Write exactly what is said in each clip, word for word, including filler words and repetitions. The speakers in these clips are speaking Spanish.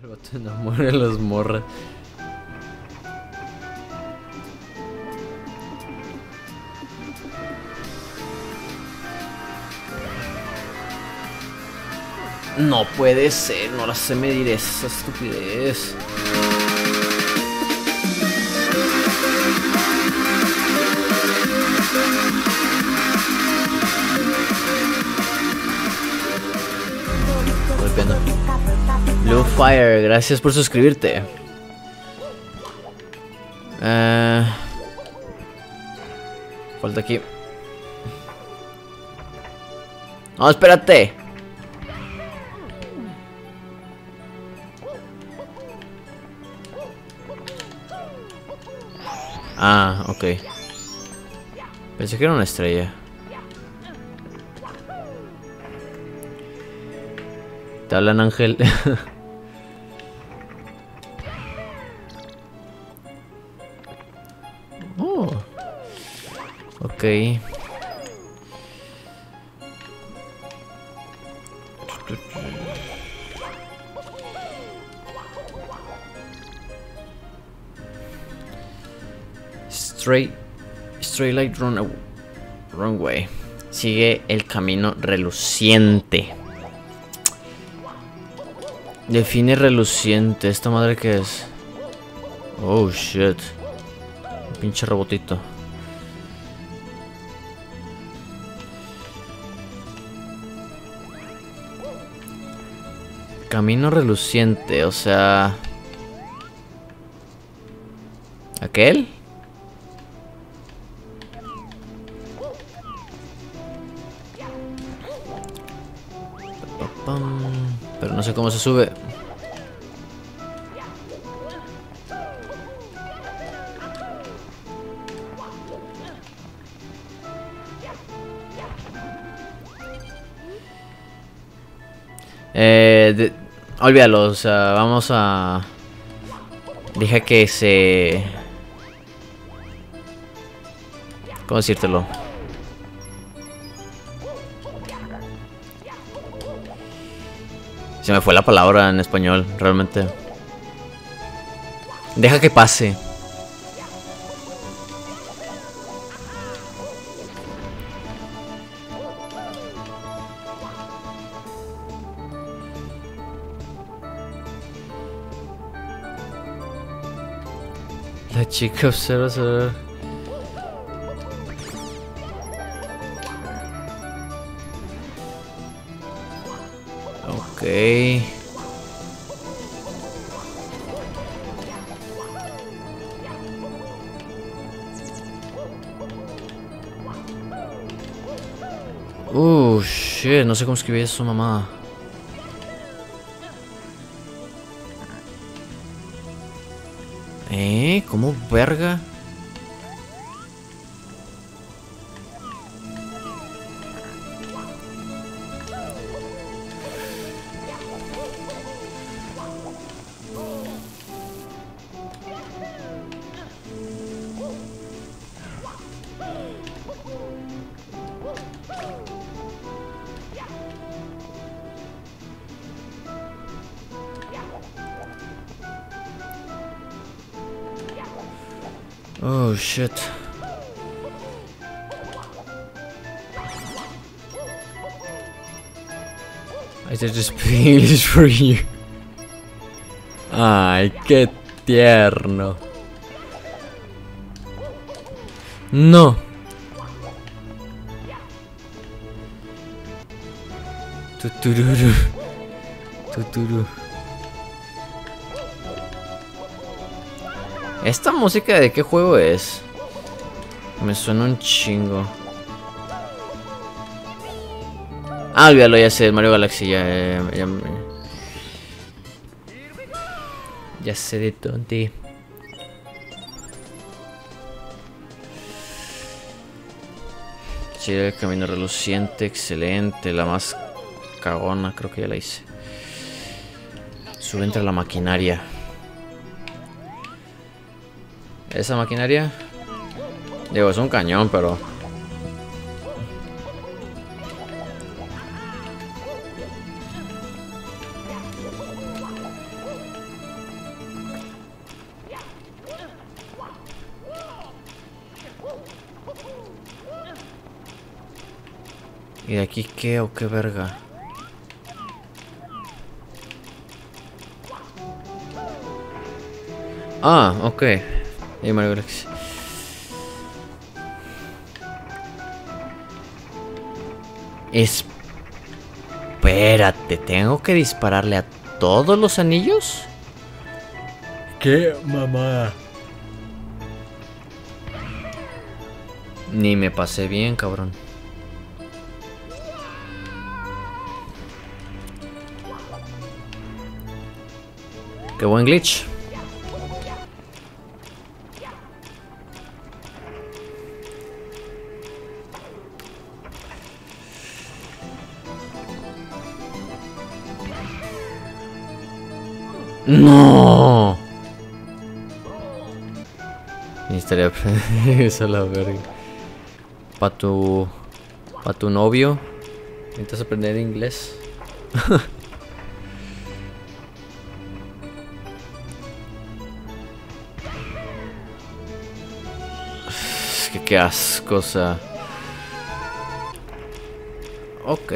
El vato enamora de las morras. No puede ser, no la sé medir esa estupidez. Golpeando. Blue Fire, gracias por suscribirte. Uh, falta aquí. No, espérate. Ah, ok. Pensé que era una estrella. Te hablan, Ángel. Oh. Ok. Straight, straight light run, runway. Sigue el camino reluciente. Define reluciente. ¿Esta madre qué es? Oh shit. Un pinche robotito. Camino reluciente, o sea... ¿aquel? Pero no sé cómo se sube. Eh, de, olvídalo, o sea, vamos a... Deja que se... ¿Cómo decírtelo? Se me fue la palabra en español, realmente. Deja que pase. La chica observa sobre... Ok. Uh, shit, no sé cómo escribir eso, mamá. ¿Eh? ¿Cómo verga? Oh shit. I did this English for you. Ay, qué tierno. No. Tutururu. Tuturu. ¿Esta música de qué juego es? Me suena un chingo. Ah, olvídalo, ya sé, Mario Galaxy, ya, ya, ya, ya sé de tonti. Sí, el camino reluciente, excelente, la más cagona, creo que ya la hice. Sube entre la maquinaria. Esa maquinaria, digo, es un cañón, pero... ¿Y de aquí qué o qué verga? Ah, ok. Y Mario Galaxy. Espérate, ¿tengo que dispararle a todos los anillos? ¿Qué mamá? Ni me pasé bien, cabrón. Qué buen glitch. ¡No! Necesitaría aprender eso a la verga. Pa' tu... Pa' tu novio. ¿Necesitas aprender inglés? Es que qué asco, o sea... Ok.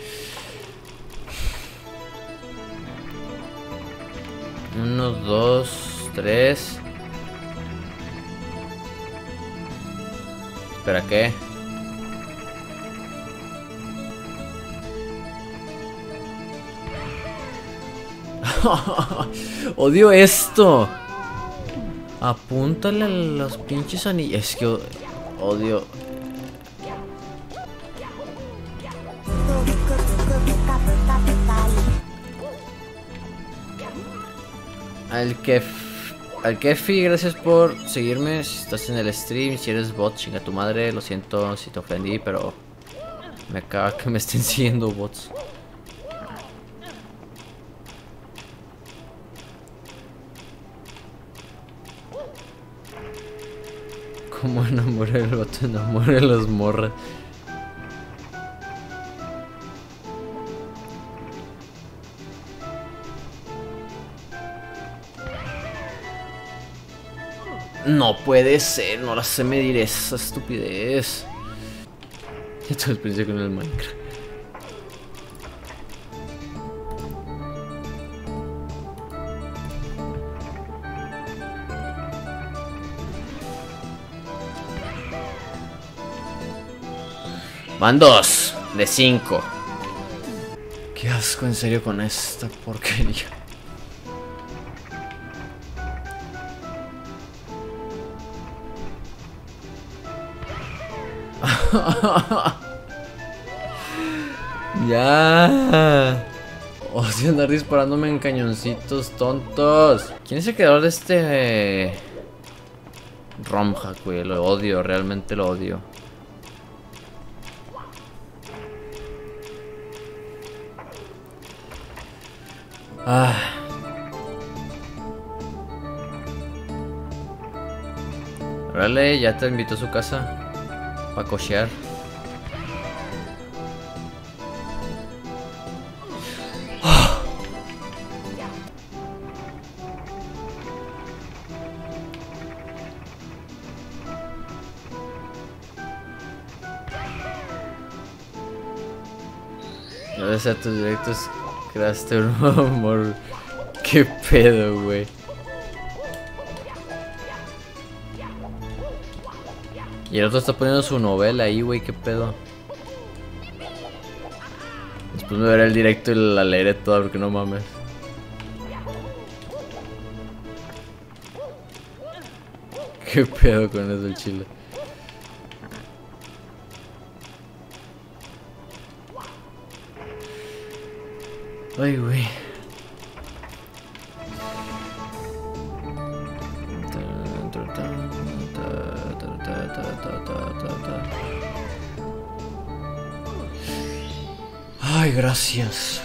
Uno, dos, tres. ¿Espera qué? Odio esto. Apúntale a los pinches anillos. Es que odio. Al Kef, al Kefi, gracias por seguirme. Si estás en el stream, si eres bot, chinga tu madre. Lo siento si te ofendí, pero me caga que me estén siguiendo bots. Como enamora el vato, enamora a las morras. No puede ser, no la sé medir esa estupidez. Ya tu experiencia con el Minecraft. Van dos de cinco. Qué asco en serio con esta porquería. Ya. Odio andar disparándome en cañoncitos tontos. ¿Quién es el creador de este ROM hack, güey? Lo odio, realmente lo odio. Ah. Órale, ya te invito a su casa para cochear. Gracias a tus directos creaste un nuevo amor. Qué pedo, güey. Y el otro está poniendo su novela ahí, güey. Qué pedo. Después me veré el directo y la leeré toda porque no mames. Qué pedo con eso el chile. Ay, güey. Ay, gracias.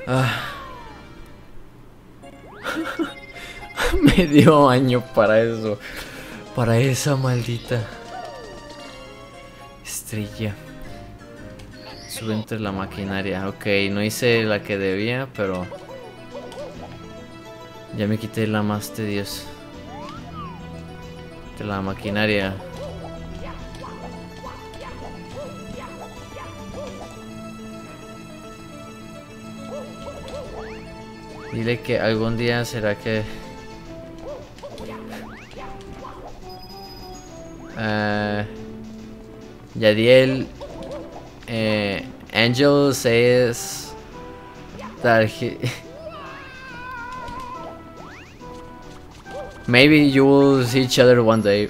Ah. Medio año para eso. Para esa maldita estrella. Sube entre la maquinaria. Ok, no hice la que debía, pero ya me quité la más tediosa. De la maquinaria. Dile que algún día será que uh, Yadiel uh, Angel says that he maybe you will see each other one day.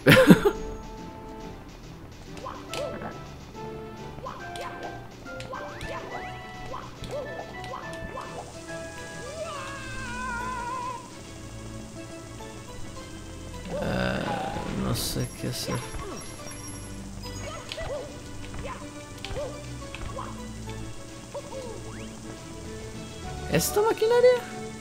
No sé qué hacer. ¿Esta maquinaria?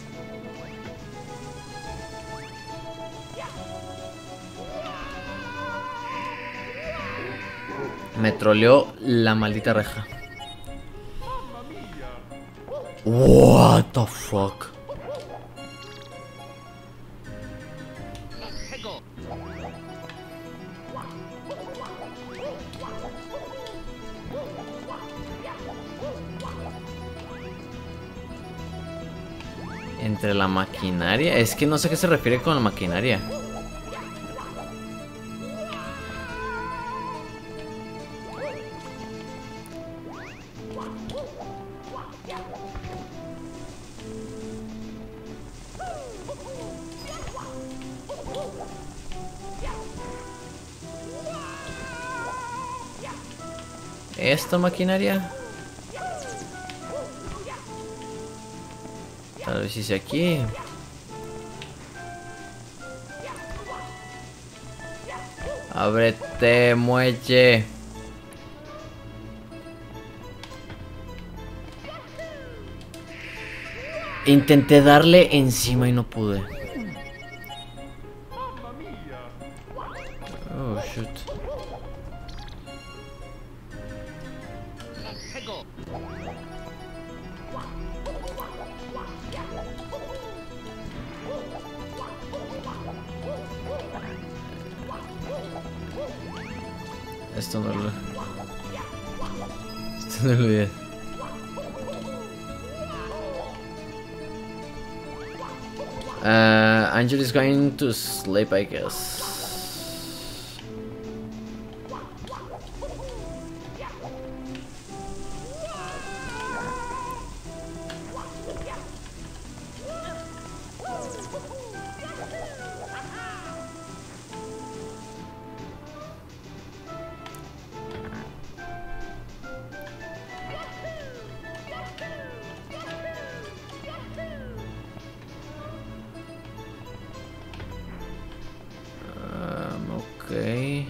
Me troleó la maldita reja. What the fuck? Entre la maquinaria. Es que no sé qué se refiere con la maquinaria. Esta maquinaria. Tal vez hice aquí. Ábrete, muelle. Intenté darle encima y no pude. Oh, shoot. Esto no lo... Esto no lo vi. Uh, Angel is going to sleep, I guess. Okay.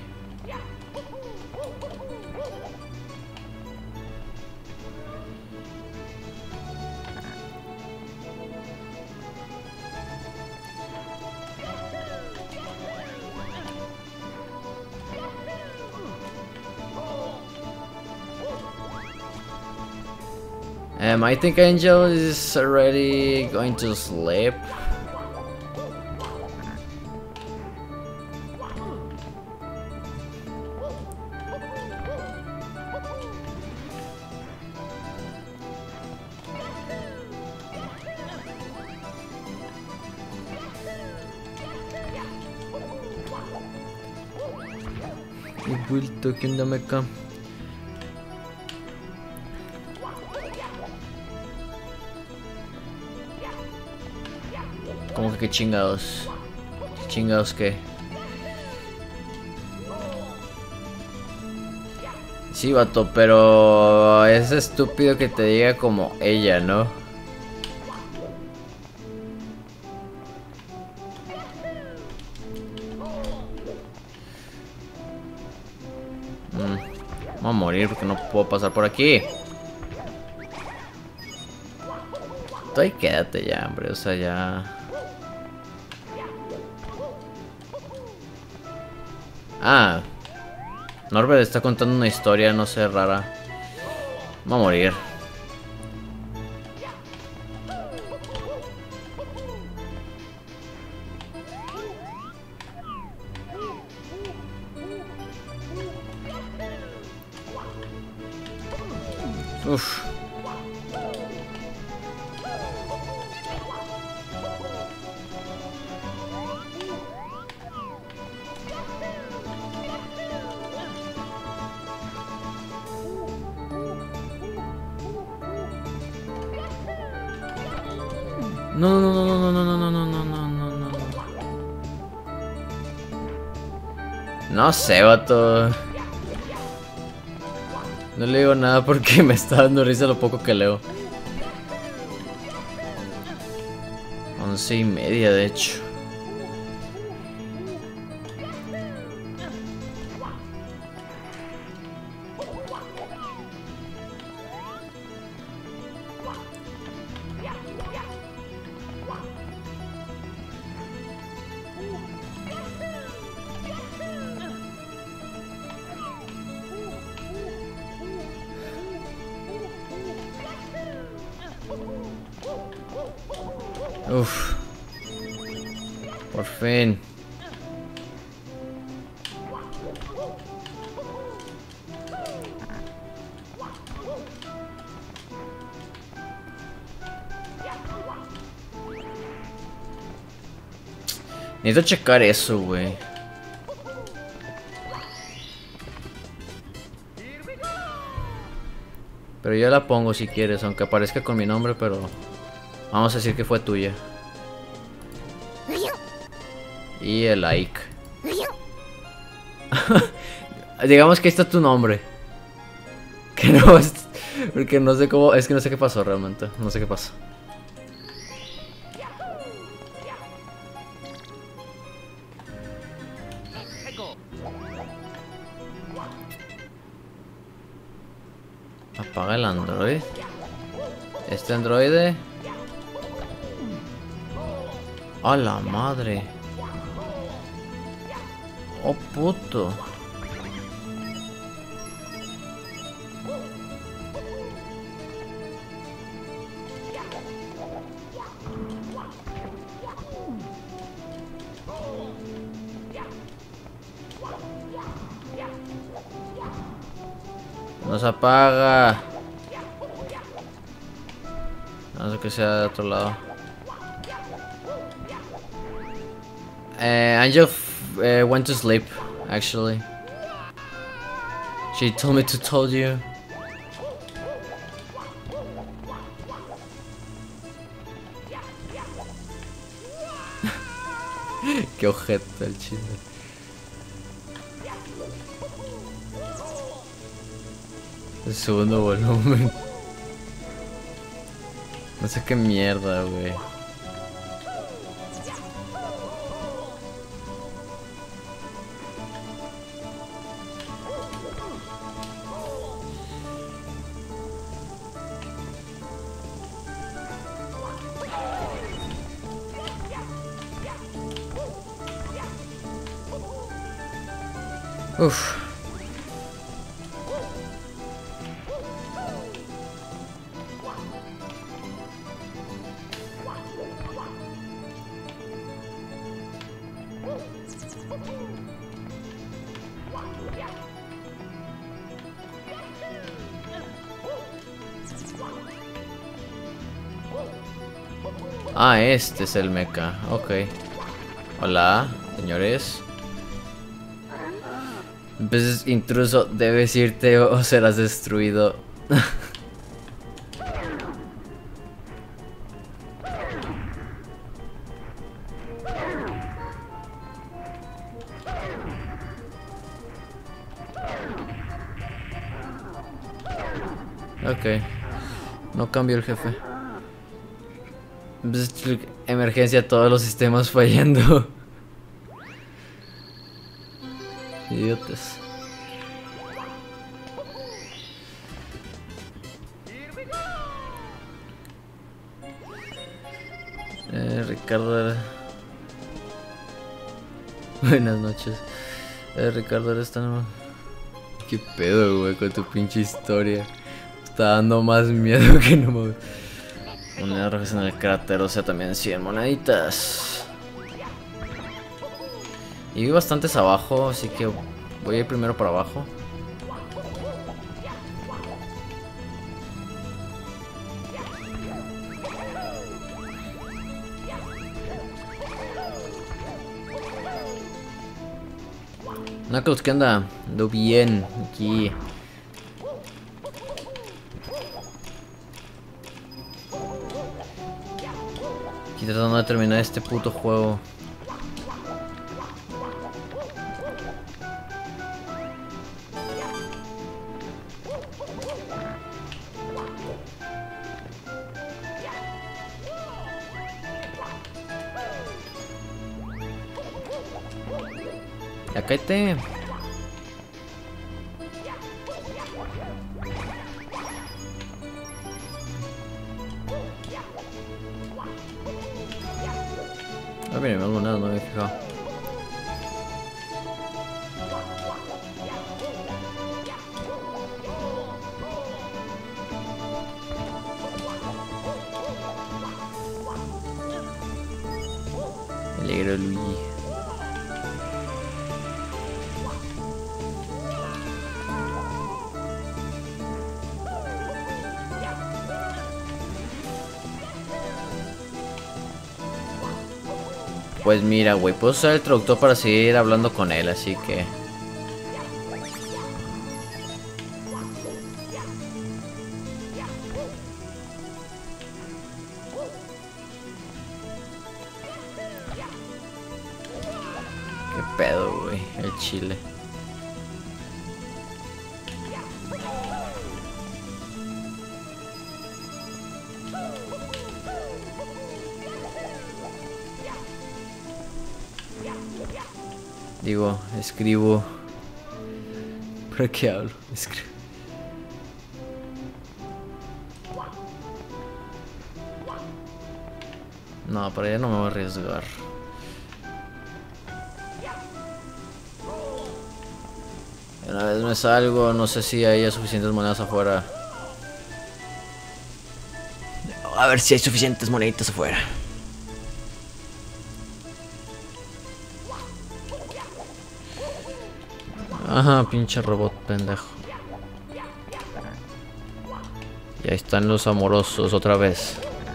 Um, I think Angel is already going to sleep. He vuelto, ¿qué onda, meca? ¿Cómo que qué chingados? ¿Qué chingados qué? Sí, vato, pero es estúpido que te diga como ella, ¿no? Mm, voy a morir porque no puedo pasar por aquí. Tú ahí quédate ya, hombre, o sea, ya... Ah, Norbert está contando una historia, no sé, rara. Va a morir. Uf. No, no, no, no, no, no, no, no, no, no, no, no, no. No sé, vato. No le digo nada porque me está dando risa lo poco que leo. Once y media, de hecho. Uf. Por fin. Necesito checar eso, güey. Pero yo la pongo si quieres, aunque aparezca con mi nombre, pero... Vamos a decir que fue tuya. Y el like. Digamos que ahí está tu nombre. Que no es... Porque no sé cómo... Es que no sé qué pasó realmente. No sé qué pasó. Apaga el android. Este androide. ¡A la madre! ¡Oh, puto! ¡No se apaga! No sé que sea de otro lado. Uh, Angel uh, went to sleep, actually. She told me to tell you. Qué ojete el chile. El segundo volumen. No sé qué mierda, güey. Uf. Ah, este es el mecha. Ok. Hola, señores. Entonces, intruso, debes irte o serás destruido. Ok. No cambió el jefe. Emergencia, todos los sistemas fallando. Idiotas. Eh, Ricardo. Buenas noches. Eh, Ricardo, eres tan... ¿Qué pedo, güey, con tu pinche historia? Está dando más miedo que no mames. Monedas rojas en el cráter, o sea, también cien moneditas. Y vi bastantes abajo, así que voy a ir primero para abajo. Knuckles, ¿qué onda? Ando bien aquí. Aquí tratando de terminar este puto juego. Ya cállate. Ah, mira, me hago nada, no me he fijado. Me alegro, Luigi. Pues mira, güey, puedo usar el traductor para seguir hablando con él, así que... ¿Qué pedo, güey? El chile. Digo, escribo. ¿Para qué hablo? Escribo. No, para allá no me voy a arriesgar. Una vez me salgo, no sé si hay suficientes monedas afuera. A ver si hay suficientes moneditas afuera. Ajá, pinche robot pendejo. Y ahí están los amorosos otra vez.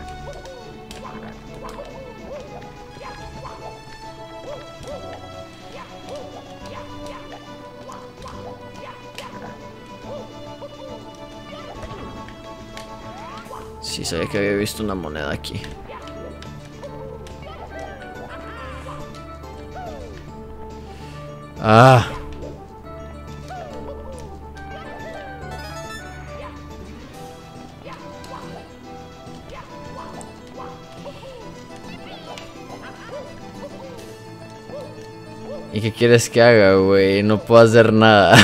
Sí, sabía que había visto una moneda aquí. Ah. ¿Y qué quieres que haga, güey? No puedo hacer nada.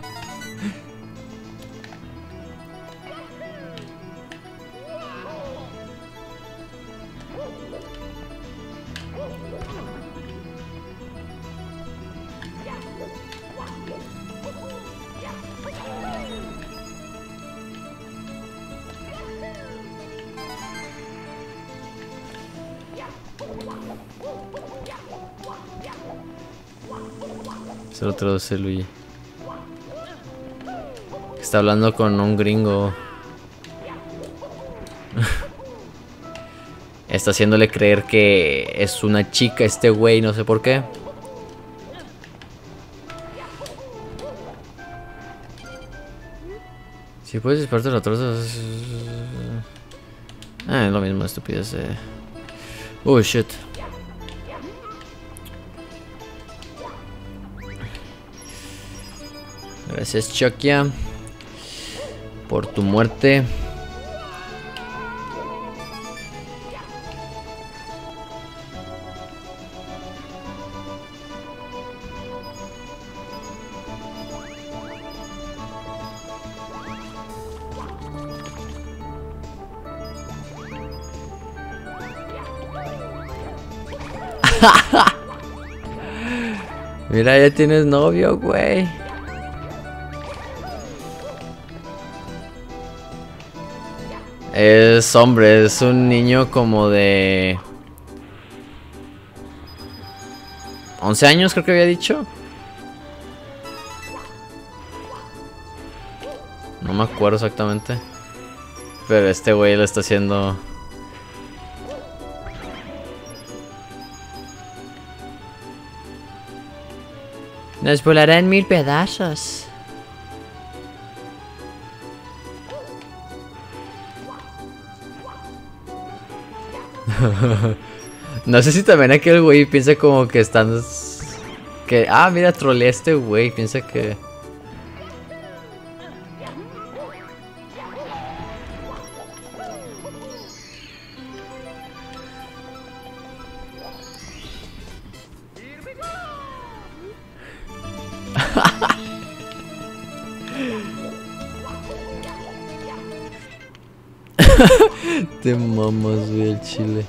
Se lo traduce Luigi. Está hablando con un gringo. Está haciéndole creer que es una chica este güey, no sé por qué. Si puedes dispararte la troza. Ah, es lo mismo, estupidez. Eh. Oh shit. Gracias, Chokia, por tu muerte. Mira, ya tienes novio, güey. Es hombre, es un niño como de once años, creo que había dicho. No me acuerdo exactamente. Pero este güey lo está haciendo. Nos volará en mil pedazos. No sé si también aquel güey piensa como que están... Que... Ah, mira, troleé a este güey. Piensa que... Te mamas, güey, el chile.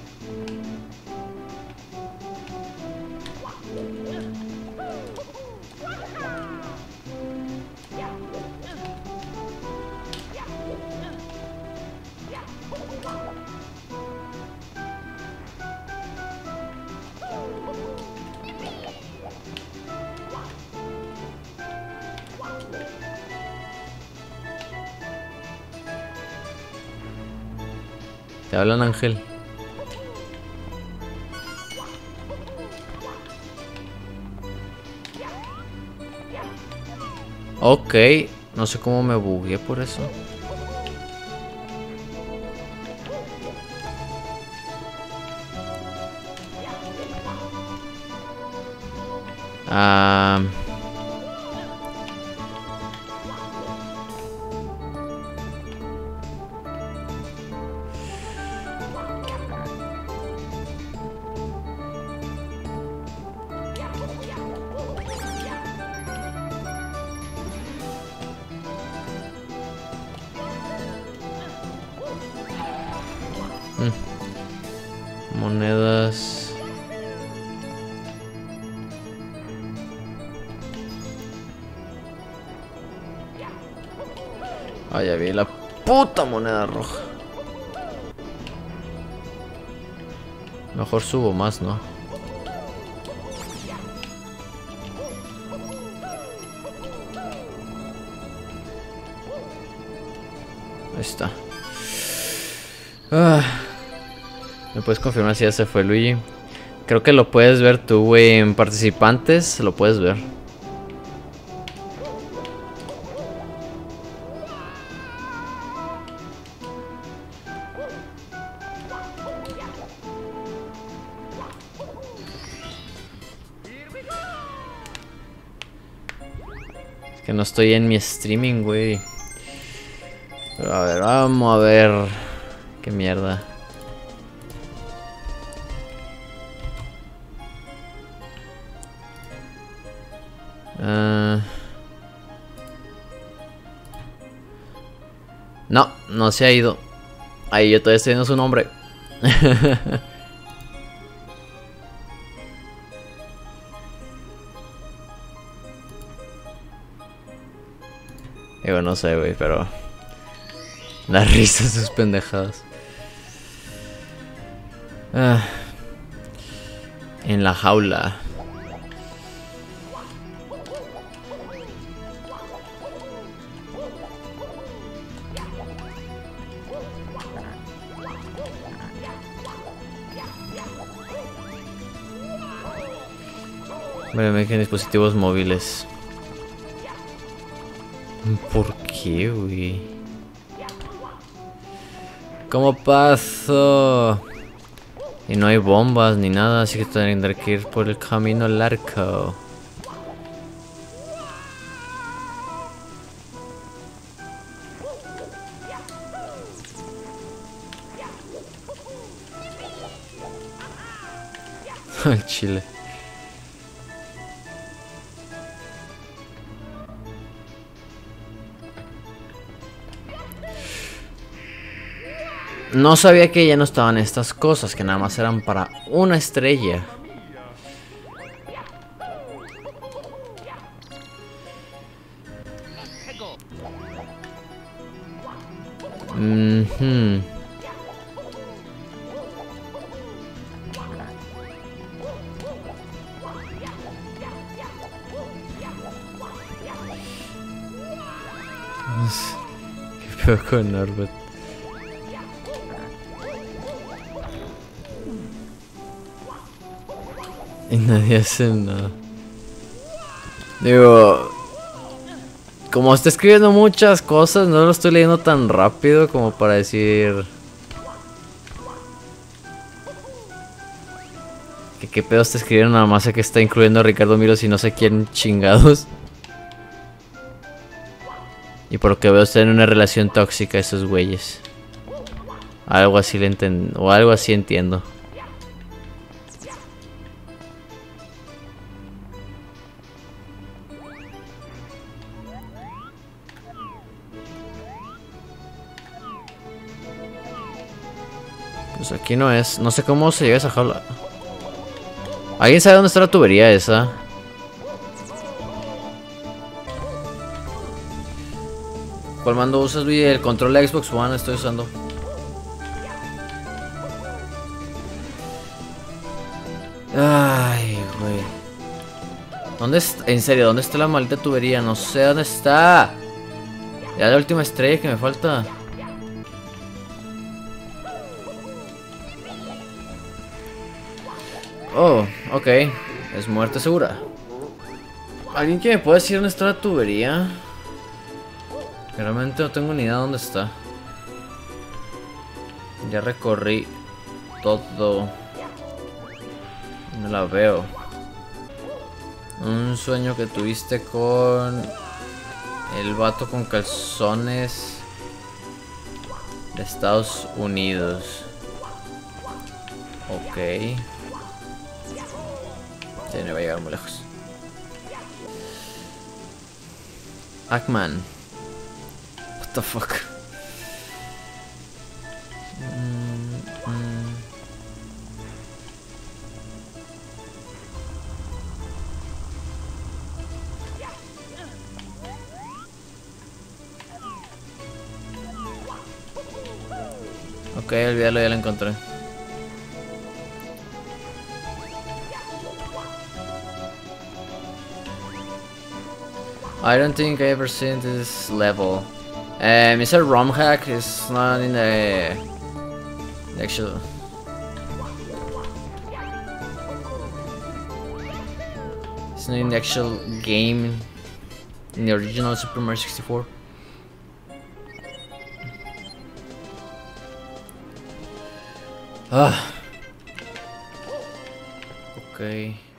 Te hablan, Ángel. Ok, no sé cómo me bugué por eso. Ah... Mm. Monedas. Ah, ya vi la puta moneda roja. Mejor subo más, ¿no? Ahí está. Ah. ¿Me puedes confirmar si ya se fue Luigi? Creo que lo puedes ver tú, güey. En participantes lo puedes ver. Es que no estoy en mi streaming, güey. Pero a ver, vamos a ver. Qué mierda. Uh... No, no se ha ido. Ahí yo todavía estoy viendo su nombre. Digo, no sé, güey, pero... Las risas, sus pendejadas. Ah. En la jaula. Me dejen dispositivos móviles. ¿Por qué, güey? ¿Cómo paso? Y no hay bombas ni nada, así que tendré que ir por el camino largo. Al chile. No sabía que ya no estaban estas cosas, que nada más eran para una estrella. Mhm. Qué pedo con Norbert. Y nadie hace nada. Digo, como está escribiendo muchas cosas, no lo estoy leyendo tan rápido como para decir que qué pedo está escribiendo, nada más sé que está incluyendo a Ricardo Milos y no sé quién chingados. Y por lo que veo están en una relación tóxica esos güeyes. Algo así le entiendo, o algo así entiendo. Pues aquí no es, no sé cómo se llega a esa jaula. ¿Alguien sabe dónde está la tubería esa? ¿Cuál mando usas, Luis? El control de Xbox One estoy usando. Ay, güey. ¿Dónde está? En serio, ¿dónde está la maldita tubería? No sé dónde está. Ya la última estrella que me falta. Oh, ok. Es muerte segura. ¿Alguien que me pueda decir dónde está la tubería? Realmente no tengo ni idea de dónde está. Ya recorrí todo. No la veo. Un sueño que tuviste con el vato con calzones de Estados Unidos. Ok. Ya no va a llegar muy lejos. Ackman. What the fuck. Mm, mm. Ok, olvídalo, ya lo encontré. I don't think I ever seen this level. Um, it's a ROM hack. It's not in the actual. It's not in the actual game. In the original Super Mario sixty-four. Ah. Okay.